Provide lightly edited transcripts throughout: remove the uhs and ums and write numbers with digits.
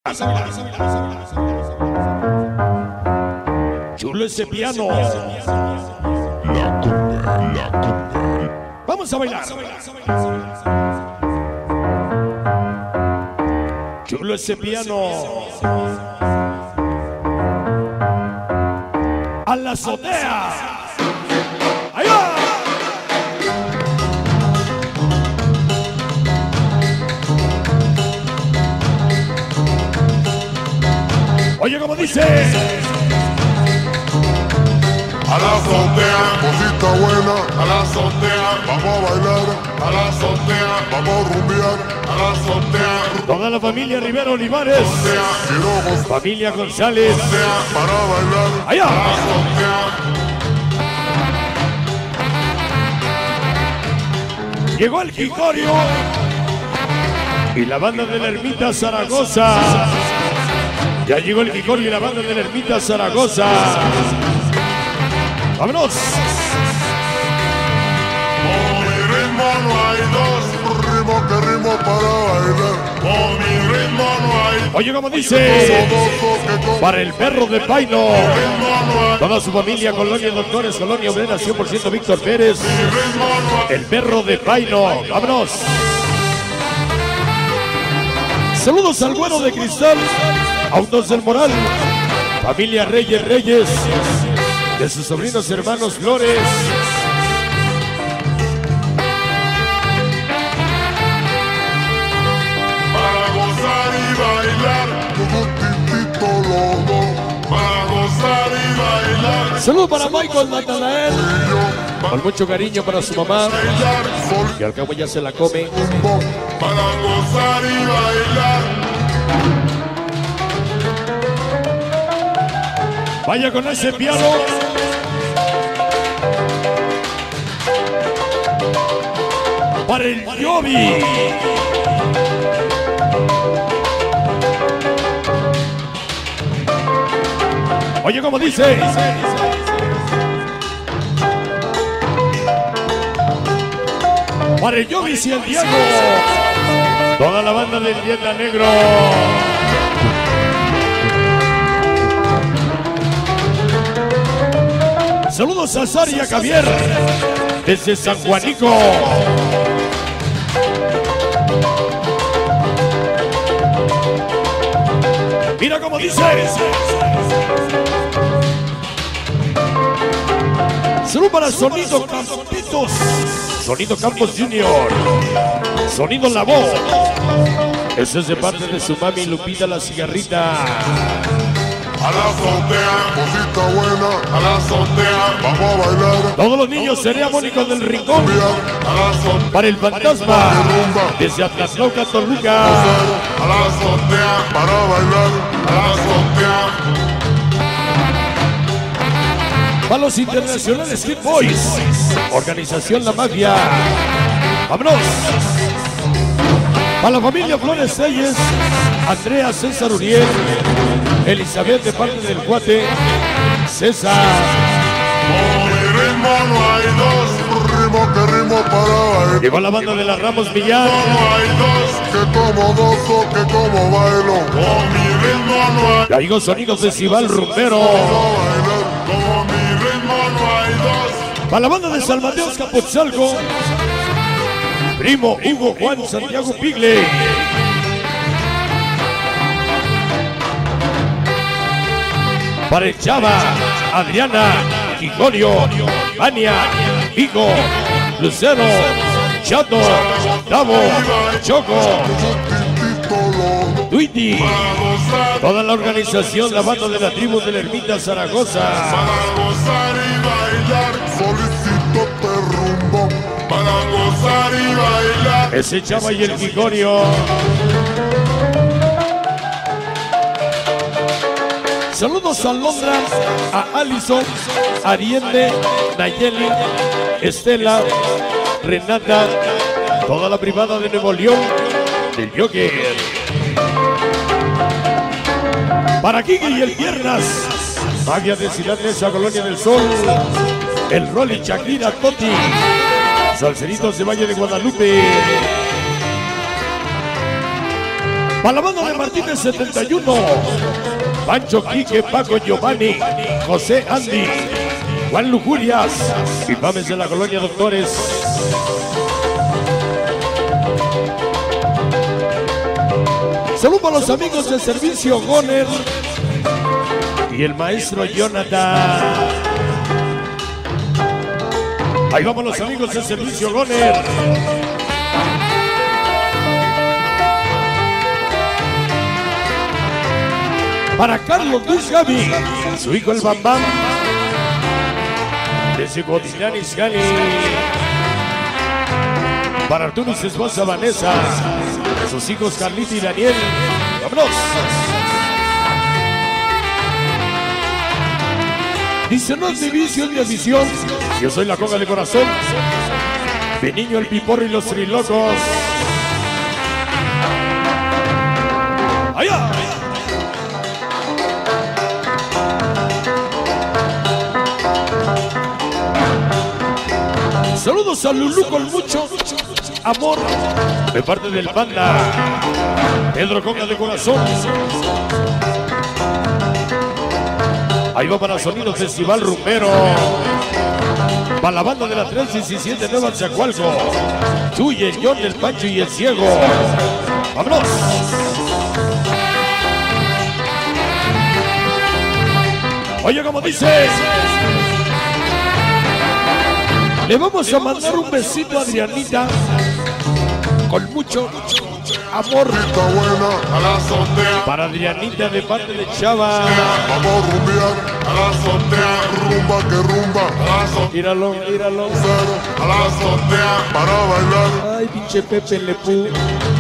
Chulo ese piano. Vamos a bailar. Chulo ese piano. A la azotea. Ahí va. Oye, como dice. A la azotea, cosita buena, a la azotea, vamos a bailar, a la azotea, vamos a rumbear, a la azotea. Toda la familia Rivero Olivares, familia González, Para bailar, allá. a la azotea. Llegó el Jicorio y la banda de la Ermita Zaragoza. Ya llegó el Jicorio y la banda de la Ermita Zaragoza. ¡Vámonos! Con mi ritmo no hay dos, ritmo que ritmo para bailar. Con mi ritmo no hay Oye, como dice, para el perro de Paino, toda su familia, Colonia Doctores, Colonia Obrera, 100% Víctor Pérez, el perro de Paino. ¡Vámonos! Saludos al Güero de Cristal, Autos del Moral, familia Reyes Reyes, de sus sobrinos hermanos Flores. para gozar y bailar. Todo titito lobo, para gozar y bailar. Saludos para Michael Natanael, con mucho cariño para su mamá, Bailar, sol, que al cabo ya se la come. para gozar y bailar. Vaya con ese piano. Para el Yobi. Oye, como dice. Para el Yobi y el Diego. Toda la banda del Dieta Negro. Saludos a Sari y a Javier desde San Juanico. Mira cómo dice. Saludos para Sonido Campitos, Sonido Campos Junior, Sonido La Voz. Eso es de parte de su mami Lupita la Cigarrita. A la azotea, cosita buena, a la azotea, vamos a bailar. Todos los niños cereamónicos del Rincón. A la azotea, Para el fantasma desde Atlatlauca, Toluca. a la azotea, para bailar, a la azotea. Para los internacionales Hit Boys, Organización La Mafia. ¡Vámonos! Para la familia Flores Reyes, Andrea, César Uriel, Elizabeth de parte del Cuate, César. Con mi ritmo no hay dos, ritmo que ritmo para bailar. Llegó la banda de las Ramos Villar. No hay dos, que como gozo, que como bailo. Con mi ritmo no hay Ya llegó sonidos de Cibal Rumbero. bailar. Con mi ritmo no hay dos. Para la banda de San Mateo Capotzalco, Primo, Hugo, Juan, Santiago Pigle. Para el Chava, Adriana, Gigorio, Ania, Vigo, Lucero, Chato, Davo, Choco, Tuiti. Toda la organización, la banda de la tribu de la Ermita Zaragoza. Para gozar y bailar, solicito te rumbo. Para gozar y bailar. Ese Chava y el Gigorio. Saludos a Londra, a Alison, Ariende, Nayeli, Estela, Renata, toda la privada de Nuevo León, del Joker. Para Kiki y el Piernas, Magia de Ciudad de esa Colonia del Sol, el Rolly, Shakira, Toti, Salseritos de Valle de Guadalupe. Para la banda de Martínez 71. Pancho, Quique, Paco, Giovanni, José, Andy, Juan Lujurias y Pames de la Colonia Doctores. Saludos para los amigos de Servicio Goner y el maestro Jonathan. Ahí vamos los amigos de Servicio Goner. Para Carlos Luis Gaby, su hijo el Bambam, desde Cotitlán Izcalli. Para Arturo y su esposa Vanessa, sus hijos Carlita y Daniel. ¡Vámonos! Dice, no es mi vicio, es mi afición. Yo soy la conga de corazón. Mi niño el Piporro y los Trilocos. ¡Allá! Saludos a Lulú con mucho amor de parte del Panda Pedro Conga de corazón. Ahí va para Sonido Festival Rumbero. Para la banda de la 317 Nueva Zacualco. Chuy, el John, el Pancho y el Ciego. ¡Vámonos! Oye, como dice, le vamos a mandar un besito a Adrianita con mucho amor. Para Adrianita de parte de Chava. Vamos a rumbear a la azotea, rumba que rumba. Míralo, míralo. A la azotea para bailar. Ay, pinche Pepe Le Pew.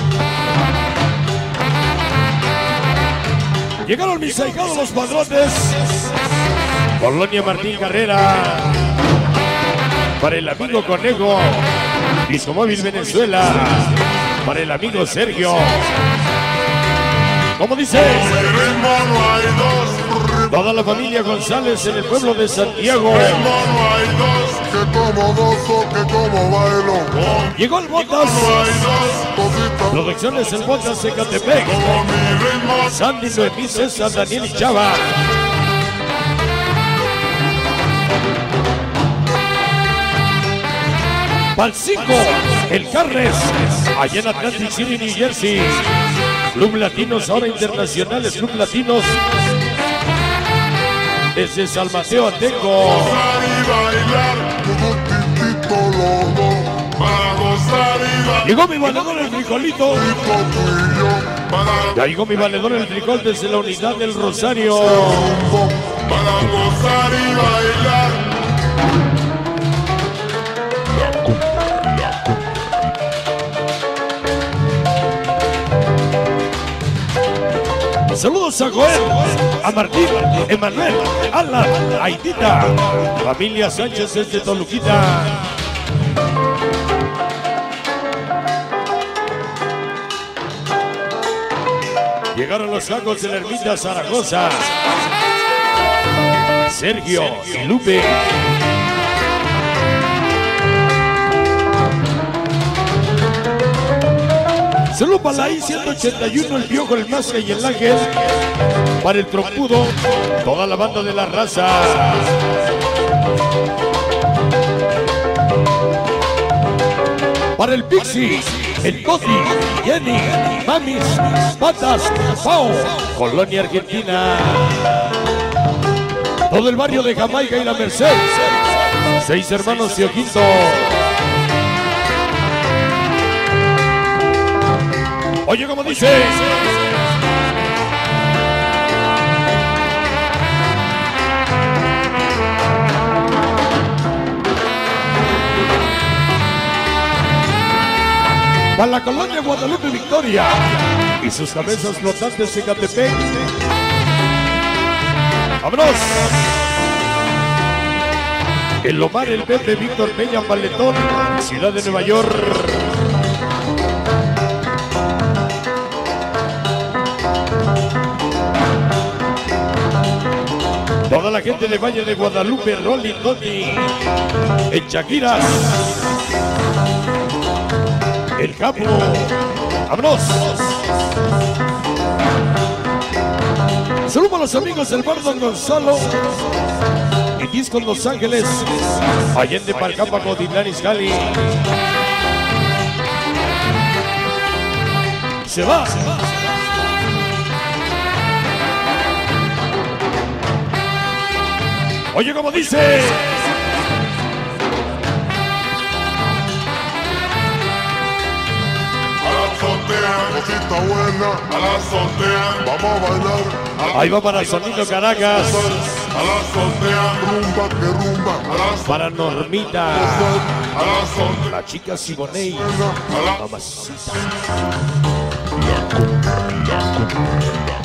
Llegaron mis ahijados los padrotes. Colonia Martín Carrera. Para el amigo Conejo, Discomóvil Venezuela. Para el amigo Sergio. ¿Cómo dice? Toda la familia González en el pueblo de Santiago. Que como gozo, que como bailo. Llegó el Botas. Producciones El Botas Ecatepec. Sandy, Noemí, César, Daniel y Chava. Pal 5, el Carles, allá en Atlantic City, New Jersey. Club Latinos, ahora internacionales, Club Latinos. Desde San Mateo, Atenco. Llegó mi valedor el frijolito. Ya llegó mi valedor el frijol desde la unidad del Rosario. Para gozar y bailar. Saludos a Joel, a Martín, Emanuel, Alan, Aitita, familia Sánchez desde Toluquita. Llegaron los sacos de la ermita Zaragoza. Sergio y Lupe. Saludos para la I-181, el Piojo, el Masca y el Ángel. Para el Trompudo, toda la banda de la raza. Para el Pixie, el Toti, Jenny, Mamis, Patas, Pau, Colonia Argentina. Todo el barrio de Jamaica y la Merced. 6 hermanos y Ojito. Oye, como dice. Para la colonia Guadalupe Victoria y sus cabezas flotantes de Ecatepec. ¡Vámonos! El Omar, el Pepe, Víctor Peña, Paletón, Ciudad de Nueva York. Toda la gente de Valle de Guadalupe, Rolling Tony, en Chaquiras, el Capo. ¡Vámonos! los amigos del bar Don Gonzalo y Discos Los Ángeles, Allende Palcapa, Coditlán, Izcalli. Se va. Oye, como dice. A la azotea, cosita buena. A la azotea, vamos a bailar. Ahí va para el sonido Caracas. A la azotea, rumba que rumba. A la azotea, Para Normita. a la azotea, La chica Siboney. a la Mamacita. la cumbia.